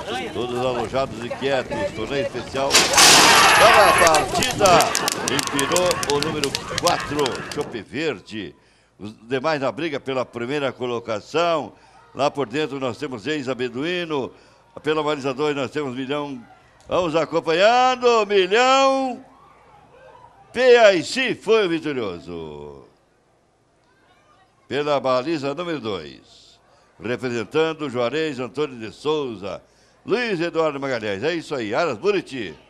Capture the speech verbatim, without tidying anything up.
Todos alojados e quietos. Torneio especial para a partida. Empirou o número quatro, Chope Verde. Os demais na briga pela primeira colocação. Lá por dentro nós temos Eisa Beduíno. Pela baliza dois nós temos Milhão. Vamos acompanhando. Milhão. P I C foi o vitorioso. Pela baliza número dois. Representando Juarez Antônio de Souza. Luiz Eduardo Magalhães. É isso aí. Aras Buriti.